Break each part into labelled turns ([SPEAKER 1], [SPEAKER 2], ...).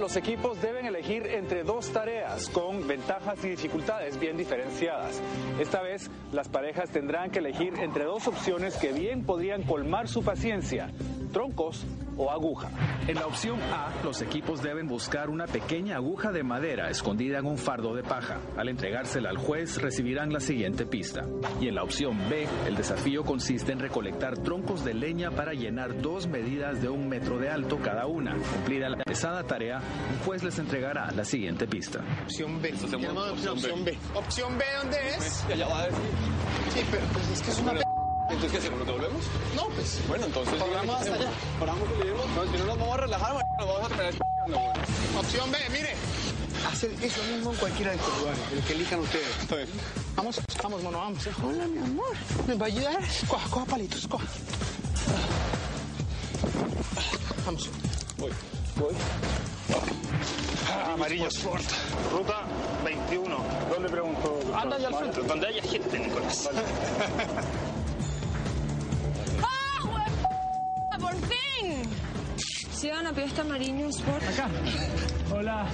[SPEAKER 1] los equipos deben elegir entre dos tareas con ventajas y dificultades bien diferenciadas. Esta vez, las parejas tendrán que elegir entre dos opciones que bien podrían colmar su paciencia: troncos o aguja. En la opción A, los equipos deben buscar una pequeña aguja de madera escondida en un fardo de paja. Al entregársela al juez, recibirán la siguiente pista. Y en la opción B, el desafío consiste en recolectar troncos de leña para llenar 2 medidas de 1 metro de alto cada una. Cumplida la pesada tarea, un juez les entregará la siguiente pista.
[SPEAKER 2] Opción B. Opción B.
[SPEAKER 3] ¿Opción B dónde es?
[SPEAKER 2] Ya va a decir.
[SPEAKER 3] Sí, pero pues es que es una
[SPEAKER 2] ¿Entonces qué hacemos? ¿Nos devolvemos?
[SPEAKER 3] No, pues.
[SPEAKER 2] Bueno, entonces...
[SPEAKER 3] Paramos hasta allá.
[SPEAKER 2] Paramos y leemos. No, si no nos vamos a relajar, nos vamos a terminar
[SPEAKER 3] Opción B, mire. Hacer eso mismo en cualquiera de estos lugares, el que elijan ustedes.
[SPEAKER 2] Está bien.
[SPEAKER 3] Vamos, mono, vamos. Hola, mi amor. ¿Me va a ayudar? Coja palitos, coja. Vamos.
[SPEAKER 2] Voy.
[SPEAKER 4] Amarillo Sport. Ruta 21. ¿Dónde pregunto?
[SPEAKER 5] Anda allá al frente, donde haya gente, Nicolás.
[SPEAKER 6] ¡Ah, por fin! Sigan a pie hasta Mariño Sport.
[SPEAKER 5] Acá. Hola.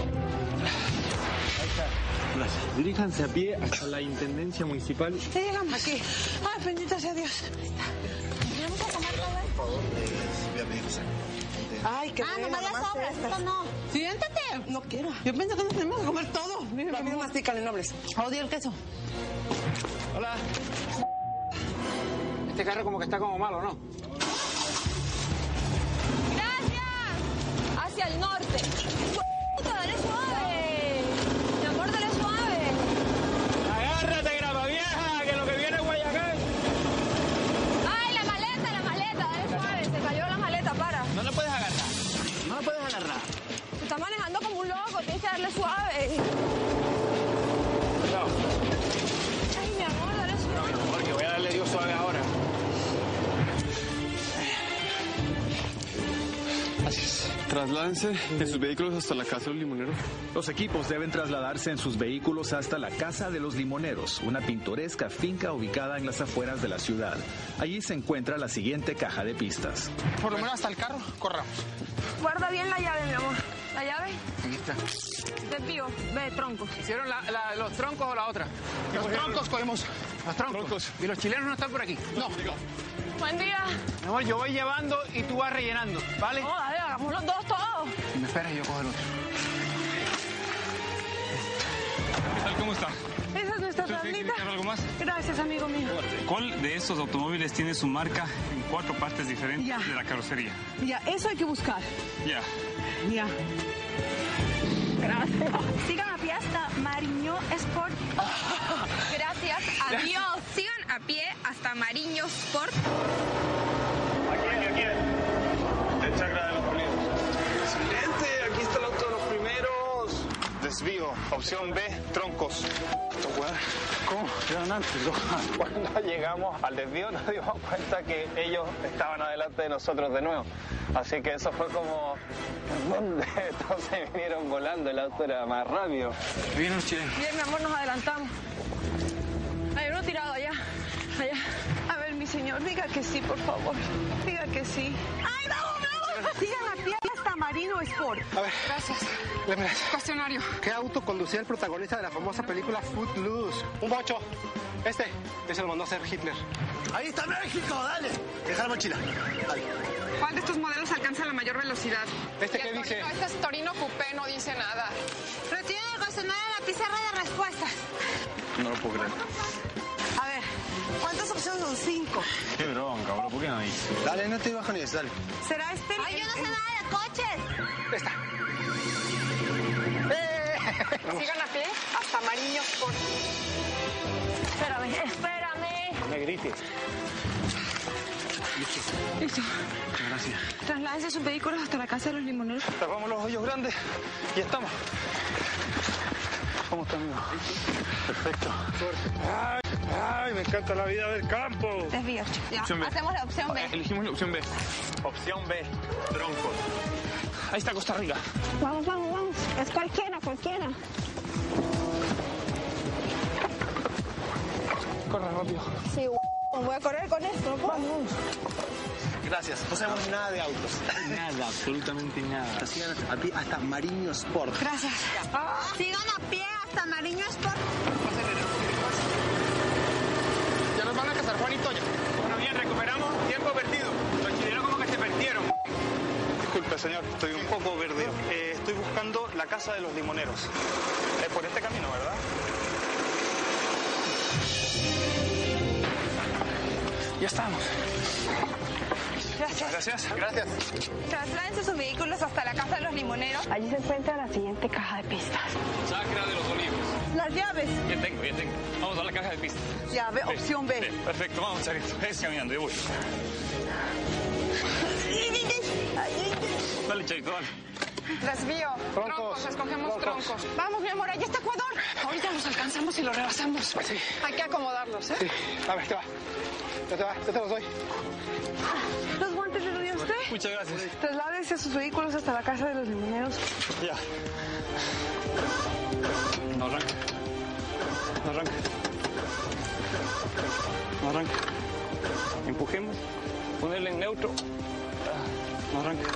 [SPEAKER 5] Gracias. Diríjanse a pie hasta la Intendencia Municipal.
[SPEAKER 6] Ya llegamos aquí. Ay, bendito sea Dios. ¿Vamos a comer todo?
[SPEAKER 3] Ay, qué
[SPEAKER 6] no me las sobras, esto no.
[SPEAKER 3] Siéntate.
[SPEAKER 6] No quiero.
[SPEAKER 3] Yo pienso que nos tenemos que comer todo. Miren,
[SPEAKER 6] Rápido, mastícale, nobles.
[SPEAKER 3] Odio el queso. Hola. Este carro como que está como malo, ¿no?
[SPEAKER 6] ¡Gracias! Hacia el norte. ¡Puta, dale suave! Mi amor, dale suave.
[SPEAKER 5] Agárrate, grava vieja, que lo que viene es Guayacán.
[SPEAKER 6] ¡Ay, la maleta! Dale suave, se cayó la maleta, para.
[SPEAKER 5] No la puedes agarrar. No la puedes agarrar.
[SPEAKER 6] Se está manejando como un loco, tienes que darle suave.
[SPEAKER 5] No.
[SPEAKER 6] Ay, mi amor, dale suave.
[SPEAKER 5] Porque voy a darle Dios suave ahora.
[SPEAKER 2] Trasládense en sus vehículos hasta la casa de los limoneros.
[SPEAKER 1] Los equipos deben trasladarse en sus vehículos hasta la Casa de los Limoneros, una pintoresca finca ubicada en las afueras de la ciudad. Allí se encuentra la siguiente caja de pistas.
[SPEAKER 3] Por lo menos hasta el carro, corramos.
[SPEAKER 6] Guarda bien la llave, mi amor. ¿La llave?
[SPEAKER 3] Aquí está.
[SPEAKER 6] Desvío, ve, troncos.
[SPEAKER 3] ¿Hicieron los troncos o la otra? Los troncos cogemos. Los troncos. Y los chilenos no están por aquí. No.
[SPEAKER 6] Buen día.
[SPEAKER 3] Mi amor, yo voy llevando y tú vas rellenando, ¿vale?
[SPEAKER 6] No, dale, hagamos los dos todos.
[SPEAKER 3] Si me esperas, yo cojo el otro.
[SPEAKER 7] ¿Qué tal? ¿Cómo está?
[SPEAKER 6] Esa es nuestra
[SPEAKER 7] ¿Usted
[SPEAKER 6] tablita.
[SPEAKER 7] quiere algo más?
[SPEAKER 6] Gracias, amigo mío.
[SPEAKER 7] ¿Cuál de estos automóviles tiene su marca en 4 partes diferentes
[SPEAKER 6] Ya.
[SPEAKER 7] de la carrocería?
[SPEAKER 6] Ya, eso hay que buscar.
[SPEAKER 7] Ya.
[SPEAKER 6] Ya. Gracias. Sigan a pie hasta Mariño Sport. Gracias, adiós. Sigan a pie hasta Mariño Sport.
[SPEAKER 4] Aquí. El chakra de los primeros.
[SPEAKER 2] ¡Excelente! Aquí está el auto de los primeros.
[SPEAKER 4] Desvío. Opción B, troncos.
[SPEAKER 2] ¿Cómo? Llegan antes, ¿no?
[SPEAKER 4] Cuando llegamos al desvío nos dimos cuenta que ellos estaban adelante de nosotros de nuevo. Así que eso fue como... ¿Dónde? Entonces vinieron volando, el auto era más rápido.
[SPEAKER 3] Vienen los chilenos.
[SPEAKER 6] Bien, mi amor, nos adelantamos. Hay uno tirado allá. Allá. A ver, mi señor, diga que sí, por favor. Diga que sí. ¡Ay, vamos! Sigan a pie hasta Marino Sport.
[SPEAKER 3] A ver.
[SPEAKER 6] Gracias.
[SPEAKER 3] Mira,
[SPEAKER 6] Cuestionario.
[SPEAKER 3] ¿qué auto conducía el protagonista de la famosa película Footloose? Un bocho. Ese lo mandó a hacer Hitler.
[SPEAKER 4] Ahí está México, dale. Deja la mochila. Dale.
[SPEAKER 8] ¿Cuál de estos modelos alcanza la mayor velocidad?
[SPEAKER 3] ¿Este qué dice?
[SPEAKER 8] Este es Torino Coupé, no dice nada.
[SPEAKER 6] Retiene de cuestionario en la pizarra de respuestas.
[SPEAKER 2] No lo puedo creer.
[SPEAKER 6] A ver, ¿cuántas opciones son? 5.
[SPEAKER 7] Qué bronca, bro. ¿Por qué no dice?
[SPEAKER 4] Dale, no te bajones, dale.
[SPEAKER 6] ¿Será este? Ay, yo no sé nada de coches.
[SPEAKER 3] Esta.
[SPEAKER 8] Sigan a pie hasta Mariño Sport.
[SPEAKER 6] Espérame.
[SPEAKER 3] No me grites.
[SPEAKER 6] Listo.
[SPEAKER 3] Gracias.
[SPEAKER 6] Trasládense sus vehículos hasta la casa de los limoneros.
[SPEAKER 4] Tapamos los hoyos grandes y estamos. ¿Cómo está, amigo? Perfecto.
[SPEAKER 2] Ay, me encanta la vida del campo.
[SPEAKER 6] Desvío. Ya,
[SPEAKER 7] Opción B.
[SPEAKER 6] hacemos la opción B.
[SPEAKER 7] Elegimos la opción B.
[SPEAKER 4] Opción B, troncos.
[SPEAKER 7] Ahí está Costa Rica.
[SPEAKER 6] Vamos. Es cualquiera.
[SPEAKER 3] Corre rápido.
[SPEAKER 6] Sí, voy a correr con esto, ¿no puedo?
[SPEAKER 3] Gracias. No sabemos nada de autos.
[SPEAKER 7] Nada, absolutamente nada.
[SPEAKER 3] Sigan a pie hasta Mariño Sport.
[SPEAKER 6] Gracias. Sigan a pie hasta Mariño Sport.
[SPEAKER 3] Ya nos van a casar Juan y Toña.
[SPEAKER 5] Bueno, bien, recuperamos tiempo perdido. Los chilenos como que se perdieron.
[SPEAKER 9] Disculpe, señor, estoy un poco perdido. Estoy buscando la casa de los limoneros. Es por este camino, ¿verdad?
[SPEAKER 1] Ya estamos.
[SPEAKER 6] Gracias.
[SPEAKER 9] Gracias.
[SPEAKER 8] Trasládense sus vehículos hasta la casa de los limoneros.
[SPEAKER 6] Allí se encuentra la siguiente caja de pistas.
[SPEAKER 7] Chacra de los Olivos.
[SPEAKER 6] Las llaves.
[SPEAKER 7] Bien tengo. Vamos a la caja de pistas.
[SPEAKER 6] Llave, opción B.
[SPEAKER 7] Bien, perfecto, vamos, Charito. Es caminando, yo voy. Dale, Charito, dale.
[SPEAKER 8] Desvío.
[SPEAKER 3] Troncos.
[SPEAKER 8] Escogemos troncos. Vamos, mi amor, allá está Ecuador. Ahorita los alcanzamos y los rebasamos.
[SPEAKER 3] Sí.
[SPEAKER 8] Hay que acomodarlos, ¿eh?
[SPEAKER 3] Sí. A ver, te va. Ya te los doy.
[SPEAKER 6] Los guantes de río usted.
[SPEAKER 7] Muchas gracias.
[SPEAKER 6] Trasládese sus vehículos hasta la casa de los limoneros.
[SPEAKER 7] Ya. No arranca. Empujemos. Ponerle en neutro. No arranca.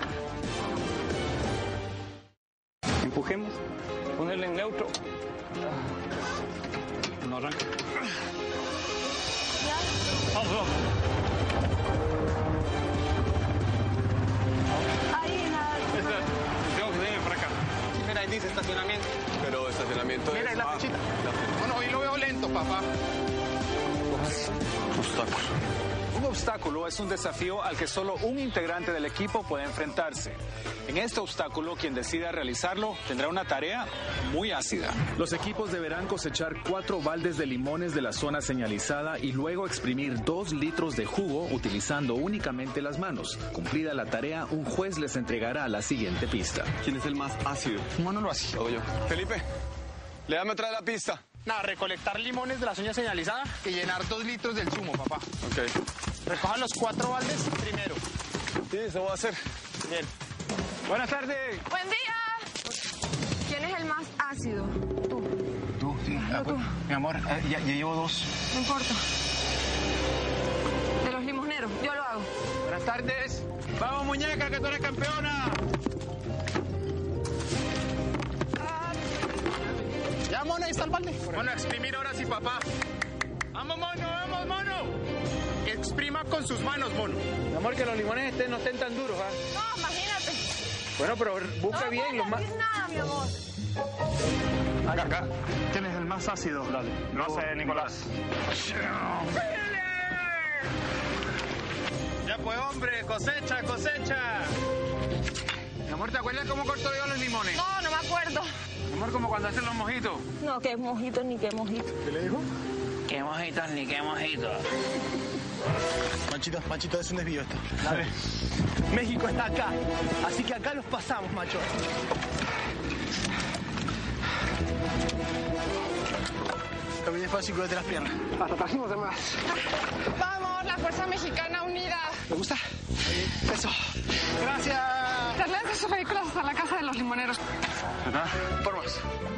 [SPEAKER 7] Empujemos. Ponerle en neutro. No arranca. Vamos.
[SPEAKER 6] Ahí, nada.
[SPEAKER 7] Tengo que venir para acá.
[SPEAKER 3] Mira, ahí dice estacionamiento.
[SPEAKER 2] Pero estacionamiento
[SPEAKER 3] Mira,
[SPEAKER 2] es...
[SPEAKER 3] ahí la flechita. Bueno, hoy lo veo lento, papá.
[SPEAKER 2] obstáculo.
[SPEAKER 1] Un obstáculo es un desafío al que solo un integrante del equipo puede enfrentarse. En este obstáculo, quien decida realizarlo tendrá una tarea muy ácida. Los equipos deberán cosechar 4 baldes de limones de la zona señalizada y luego exprimir 2 litros de jugo utilizando únicamente las manos. Cumplida la tarea, un juez les entregará la siguiente pista.
[SPEAKER 2] ¿Quién es el más ácido?
[SPEAKER 3] Mono lo hace.
[SPEAKER 2] O yo. Felipe, léame otra vez la pista.
[SPEAKER 3] Nada, recolectar limones de la zona señalizada y llenar 2 litros del zumo, papá.
[SPEAKER 2] Ok.
[SPEAKER 3] Recojan los 4 baldes primero.
[SPEAKER 2] Sí, eso voy a hacer.
[SPEAKER 3] Bien.
[SPEAKER 1] Buenas tardes.
[SPEAKER 8] ¡Buen día! ¿Quién es el más ácido?
[SPEAKER 3] Tú, sí.
[SPEAKER 8] tú.
[SPEAKER 3] Mi amor, ya llevo 2.
[SPEAKER 8] No importa. De los limoneros, yo lo hago.
[SPEAKER 3] Buenas tardes.
[SPEAKER 5] Vamos, muñeca, que tú eres campeona.
[SPEAKER 3] Ya, mono, ahí está el balde.
[SPEAKER 5] Bueno, exprimir ahora sí, papá. ¡Vamos, mono, vamos, mono!
[SPEAKER 3] Exprima con sus manos, mono.
[SPEAKER 5] Mi amor, que los limones no estén tan duros, ¿ah?
[SPEAKER 8] No, imagínate.
[SPEAKER 5] Bueno, pero busca bien los más...
[SPEAKER 6] No nada, mi amor.
[SPEAKER 9] Acá. ¿Quién es el más ácido? Dale. No sé, Nicolás.
[SPEAKER 5] Ya pues, hombre, cosecha. Mi amor, ¿te acuerdas cómo corto yo los limones?
[SPEAKER 8] No, no me acuerdo.
[SPEAKER 5] Mi amor, como cuando hacen los mojitos.
[SPEAKER 6] No, qué mojito ni qué mojito.
[SPEAKER 3] ¿Qué le dijo?
[SPEAKER 5] Qué mojitos ni qué mojitos.
[SPEAKER 3] Machito, es un desvío esto. Dale. México está acá, así que acá los pasamos, macho. Camine fácil, cuídate las piernas. Hasta trajimos de más.
[SPEAKER 8] Vamos, la Fuerza Mexicana Unida.
[SPEAKER 3] ¿Te gusta? Eso. Gracias.
[SPEAKER 8] Trasladen sus vehículos hasta la casa de los limoneros.
[SPEAKER 3] Por más.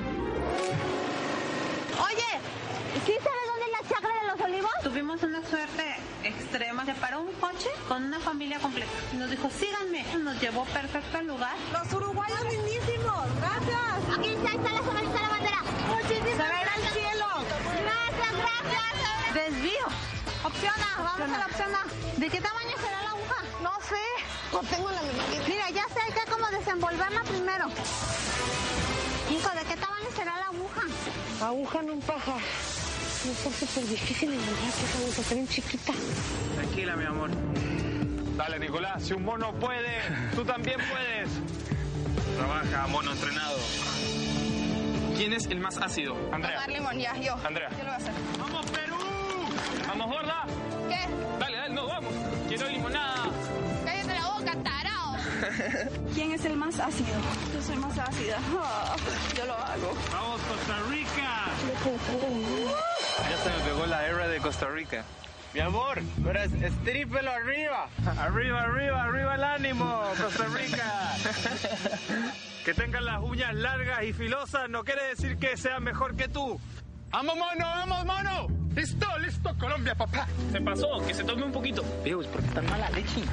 [SPEAKER 6] Oye, ¿sí sabes dónde es la chacra de los olivos?
[SPEAKER 10] Tuvimos una suerte extrema. Se paró un coche con una familia completa. Nos dijo, síganme. Nos llevó perfecto al lugar.
[SPEAKER 6] Los uruguayos lindísimos. Gracias. Aquí está la somalita la bandera. Muchísimas gracias. Al cielo. Gracias.
[SPEAKER 10] Desvío. Opción A. Vamos a la opción A. ¿De qué tamaño será la aguja?
[SPEAKER 6] No sé. No tengo la menor idea. Mira, ya sé, hay que como desenvolverla primero.
[SPEAKER 10] Hijo, ¿de qué tamaño será la aguja?
[SPEAKER 6] Aguja en un pajar. Está súper difícil encontrar esa aguja, está bien chiquita.
[SPEAKER 5] Tranquila, mi amor. Dale, Nicolás, si un mono puede, tú también puedes. Trabaja, mono entrenado. ¿Quién es el más ácido? Andrea.
[SPEAKER 8] Tomar limón, ya, yo.
[SPEAKER 5] Andrea.
[SPEAKER 8] Yo lo voy a hacer.
[SPEAKER 5] ¡Vamos, Perú! ¡Vamos, gorda!
[SPEAKER 8] ¿Qué?
[SPEAKER 5] Dale, no, vamos. Quiero limonada.
[SPEAKER 8] Cállate la boca, tarao.
[SPEAKER 6] ¿Quién es el más ácido? Yo soy más ácida. Yo lo hago.
[SPEAKER 5] ¡Vamos, Costa Rica! Ya se me pegó la R de Costa Rica. Mi amor, ahora estrípelo arriba. Arriba el ánimo, Costa Rica. Que tengan las uñas largas y filosas no quiere decir que sea mejor que tú. ¡Vamos, mono!
[SPEAKER 3] Listo, Colombia, papá.
[SPEAKER 5] Se pasó, que se tome un poquito.
[SPEAKER 3] Dios, ¿por qué tan mala leche?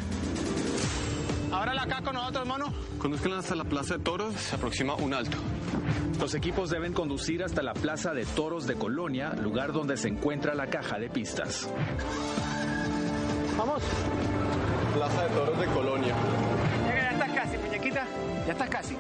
[SPEAKER 3] Ahora la acá con nosotros, mono.
[SPEAKER 2] Conduzcan hasta la Plaza de Toros, se aproxima un alto.
[SPEAKER 1] Los equipos deben conducir hasta la Plaza de Toros de Colonia, lugar donde se encuentra la caja de pistas.
[SPEAKER 3] Vamos.
[SPEAKER 2] Plaza de Toros de Colonia.
[SPEAKER 3] Ya estás casi, muñequita. Ya estás casi.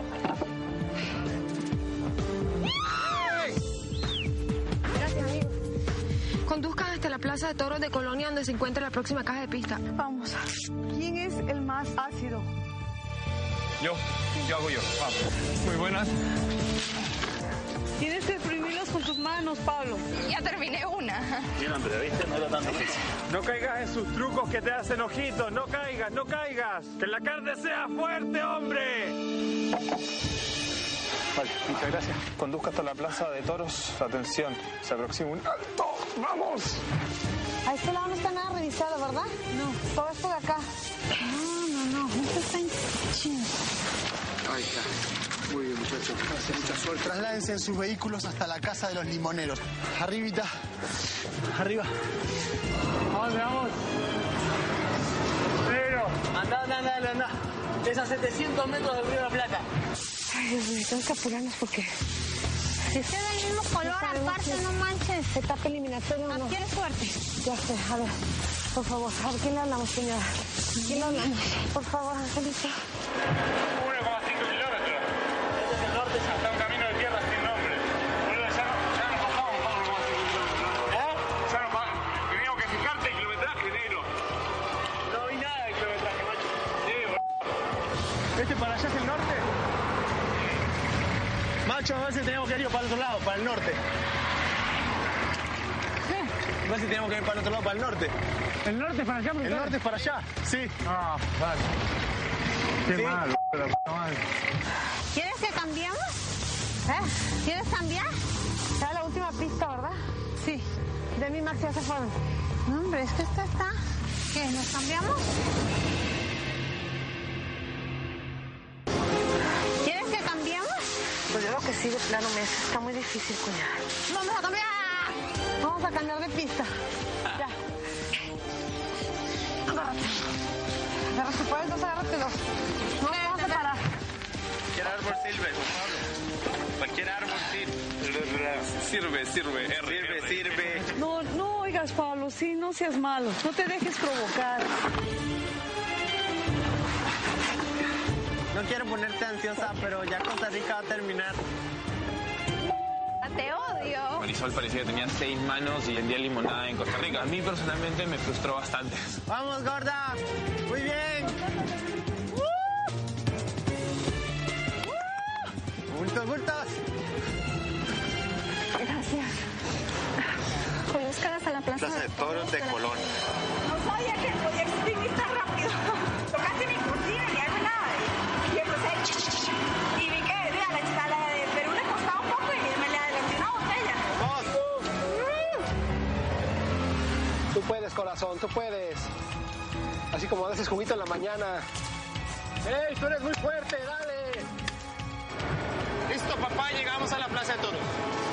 [SPEAKER 6] Gracias, amigo. Conduzcan hasta la Plaza de Toros de Colonia, donde se encuentra la próxima caja de pista.
[SPEAKER 11] Vamos. ¿Quién es el más ácido?
[SPEAKER 5] Yo hago yo. Vamos. Muy buenas.
[SPEAKER 11] Tienes que exprimirlos con tus manos, Pablo.
[SPEAKER 8] Ya terminé una.
[SPEAKER 5] Bien, hombre, ¿viste? No era tan difícil.
[SPEAKER 12] No caigas en sus trucos que te hacen ojitos. No caigas. Que la carne sea fuerte, hombre.
[SPEAKER 9] Vale, muchas gracias. Conduzca hasta la Plaza de Toros. Atención, se aproxima un alto. ¡Vamos!
[SPEAKER 6] A este lado no está nada revisado, ¿verdad? No. Todo esto de acá. No. Esto está en chino.
[SPEAKER 3] Ahí está. Muy bien, muchachos. Gracias, mucha suerte. Trasládense en sus vehículos hasta la casa de los limoneros. Arribita. Arriba.
[SPEAKER 12] Vamos. Pero.
[SPEAKER 5] Anda. Es a 700 metros del Río de la Plata.
[SPEAKER 6] Ay, Dios mío, tengo que apurarnos porque...
[SPEAKER 10] Si es del mismo color, aparte, no manches.
[SPEAKER 6] Etapa eliminatoria o no.
[SPEAKER 10] ¿Quieres suerte?
[SPEAKER 6] Ya sé, a ver, por favor, ¿a quién le hablamos, señora? ¿Quién le hablamos? Por favor, Angelito.
[SPEAKER 12] 1,5 kilómetros.
[SPEAKER 5] Este es el norte,
[SPEAKER 12] Hasta un camino de tierra sin nombre. Boludo, ya no pasamos para 1,5 kilómetros. Ya no pasamos. Teníamos que fijarte el kilometraje, negro.
[SPEAKER 5] no vi nada de kilometraje, macho.
[SPEAKER 12] Sí, boludo.
[SPEAKER 3] ¿Este para allá es el norte? Macho, a ver si tenemos que ir para el otro lado, para el norte. A ver si tenemos que ir para el otro lado, para el norte.
[SPEAKER 12] ¿El norte es para allá?
[SPEAKER 3] ¿El norte es para allá? Sí.
[SPEAKER 12] Ah, vale. Qué
[SPEAKER 3] ¿Sí?
[SPEAKER 12] mal, boludo, la puta madre.
[SPEAKER 10] ¿Quieres que cambiemos? ¿Quieres cambiar?
[SPEAKER 6] Era la última pista, ¿verdad?
[SPEAKER 10] Sí.
[SPEAKER 6] Demi y Max ya se fueron.
[SPEAKER 10] No, hombre, es que esta está... ¿Qué? ¿Nos cambiamos? ¿Quieres que cambiemos?
[SPEAKER 6] Pues yo creo que sí, de plano, está muy difícil, cuñada.
[SPEAKER 10] ¡Vamos a cambiar!
[SPEAKER 6] Vamos a cambiar de pista. Ya. Agárrate. Agárrate, puedes dos, agárratelos. No nos vamos a parar.
[SPEAKER 5] Cualquier árbol sirve, Pablo. Cualquier árbol sirve. Sirve.
[SPEAKER 11] No oigas, Pablo, sí, no seas malo. No te dejes provocar.
[SPEAKER 5] No quiero ponerte ansiosa, pero ya Costa Rica va a terminar.
[SPEAKER 8] Te odio.
[SPEAKER 5] Marisol parecía que tenía 6 manos y vendía limonada en Costa Rica. A mí personalmente me frustró bastante. ¡Vamos, gorda! ¡Muy bien! ¡Bultos!
[SPEAKER 6] Gracias.
[SPEAKER 8] Conduzcan hasta la Plaza
[SPEAKER 9] Plaza de Toros de Colonia.
[SPEAKER 8] No sabía que podía exprimir tan rápido. Tocaste mi cocina y algo nada. Y empecé y vi que la de Perú le costaba un poco y me le adelanté una botella.
[SPEAKER 3] Tú puedes, corazón, tú puedes. Así como haces juguito en la mañana. ¡Ey, tú eres muy fuerte, dale! Listo, papá, llegamos a la Plaza de Toros.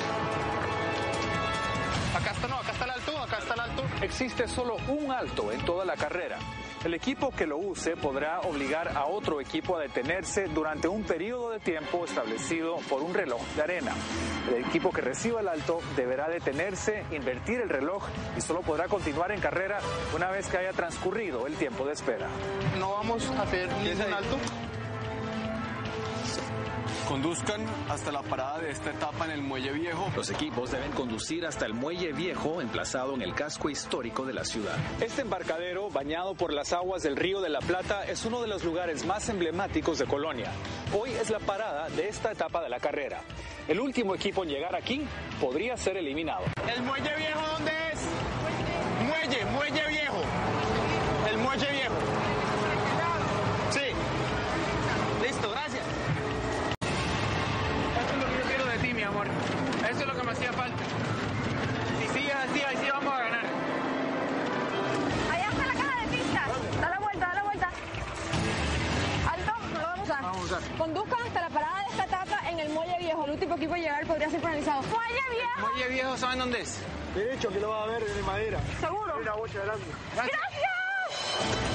[SPEAKER 3] Acá está el alto.
[SPEAKER 1] Existe solo un alto en toda la carrera. El equipo que lo use podrá obligar a otro equipo a detenerse durante un periodo de tiempo establecido por un reloj de arena. El equipo que reciba el alto deberá detenerse, invertir el reloj y solo podrá continuar en carrera una vez que haya transcurrido el tiempo de espera.
[SPEAKER 3] No vamos a hacer ningún alto.
[SPEAKER 2] Conduzcan hasta la parada de esta etapa en el Muelle Viejo.
[SPEAKER 1] Los equipos deben conducir hasta el Muelle Viejo, emplazado en el casco histórico de la ciudad. Este embarcadero, bañado por las aguas del Río de la Plata, es uno de los lugares más emblemáticos de Colonia. Hoy es la parada de esta etapa de la carrera. El último equipo en llegar aquí podría ser eliminado.
[SPEAKER 3] ¿El Muelle Viejo dónde es? Muelle Viejo. El Muelle Viejo. Sí. Listo, gracias.
[SPEAKER 5] Esto es lo que yo quiero de ti, mi amor. Eso es lo que me hacía falta. Si sigues así, ahí sí vamos a ganar.
[SPEAKER 8] Allá está la caja de pistas. Da la vuelta. Alto, no lo vamos a dar.
[SPEAKER 3] Vamos a usar.
[SPEAKER 6] Conduzcan hasta la parada de esta etapa en el Muelle Viejo. El último equipo a llegar podría ser penalizado.
[SPEAKER 8] ¡Muelle Viejo!
[SPEAKER 5] Muelle Viejo, ¿saben dónde es?
[SPEAKER 3] Derecho que lo va a ver de madera.
[SPEAKER 6] ¿Seguro?
[SPEAKER 3] Una bocha grande.
[SPEAKER 6] ¡Gracias!